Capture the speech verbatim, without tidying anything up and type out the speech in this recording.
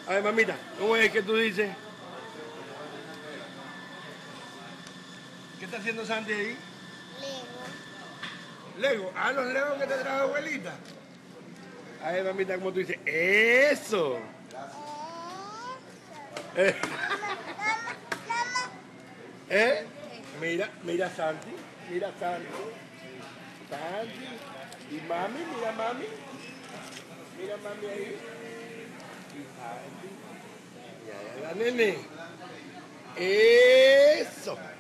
A ver, mamita, ¿cómo es que tú dices? ¿Qué está haciendo Santi ahí? Lego. Lego. Ah, los legos que te trajo abuelita. A ver, mamita, ¿cómo tú dices? ¡Eso! Eh. ¿Eh? Mira, mira Santi, mira Santi. Santi. Y mami, mira mami. Mira mami ahí. Y Santi. Y allá la nene. ¡Eso!